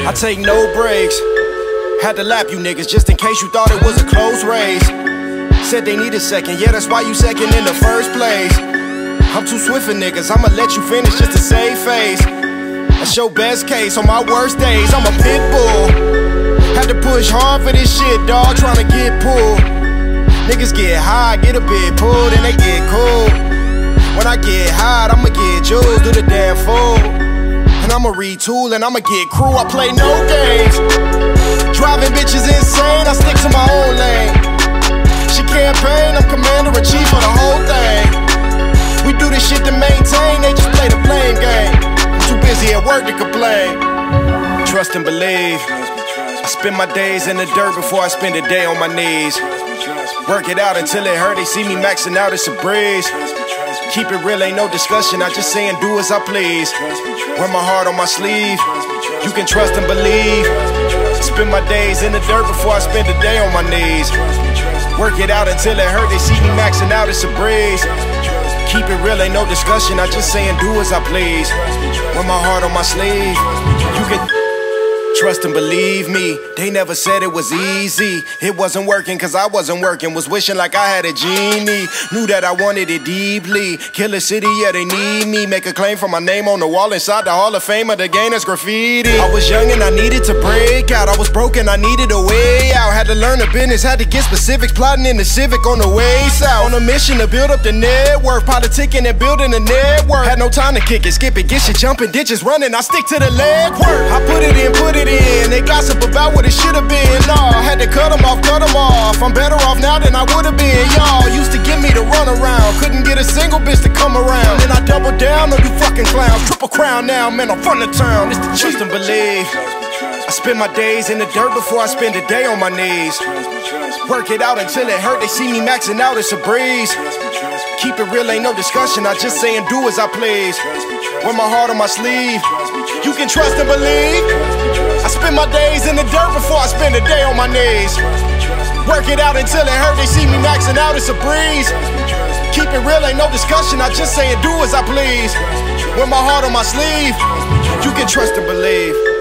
I take no breaks. Had to lap you niggas just in case you thought it was a close race. Said they need a second, yeah, that's why you second in the first place. I'm too swift for niggas, I'ma let you finish just to save face. That's your best case, on my worst days, I'm a pit bull. Had to push hard for this shit, dawg, tryna get pulled. Niggas get high, get a bit pulled, and they get cool. When I get hot, I'ma get jewels, do the damn fool. And I'ma retool, and I'ma get crew, I play no games. Driving bitches insane, I stick to my own lane. She campaign, I'm commander-in-chief for the whole thing. We do this shit to maintain, they just play the blame game. I'm too busy at work to complain. Trust and believe. I spend my days in the dirt before I spend a day on my knees. Work it out until it hurt, they see me maxing out, it's a breeze. Keep it real, ain't no discussion, I just say and do as I please. Wear my heart on my sleeve, you can trust and believe. Spend my days in the dirt before I spend a day on my knees. Work it out until it hurt, they see me maxing out, it's a breeze. Keep it real, ain't no discussion, I just say and do as I please. Wear my heart on my sleeve, you can trust and believe me. They never said it was easy. It wasn't working cause I wasn't working. Was wishing like I had a genie. Knew that I wanted it deeply. Killer City, yeah, they need me. Make a claim for my name on the wall inside the Hall of Fame of the game that's graffiti. I was young and I needed to break out. I was broken, I needed a way out. Had to learn the business, had to get specifics. Plotting in the Civic on the way south. On a mission to build up the network. Politicking and building a network. Had no time to kick it, skip it, get shit jumping, ditches running. I stick to the leg work. I put it in, put it in. They gossip about what it should've been. Nah, had to cut them off, cut them off. I'm better off now than I would've been. Y'all used to give me the run around. Couldn't get a single bitch to come around. Then I double down on you fucking clowns. Triple crown now, man, I'm from the town. It's the trust and believe. I spend my days in the dirt before I spend a day on my knees. Work it out until it hurt, they see me maxing out, it's a breeze. Keep it real, ain't no discussion, I just say and do as I please. Wear my heart on my sleeve, you can trust and believe. I spend my days in the dirt before I spend a day on my knees. Work it out until it hurt, they see me maxing out, it's a breeze. Keep it real, ain't no discussion, I just say and do as I please. Wear my heart on my sleeve, you can trust and believe.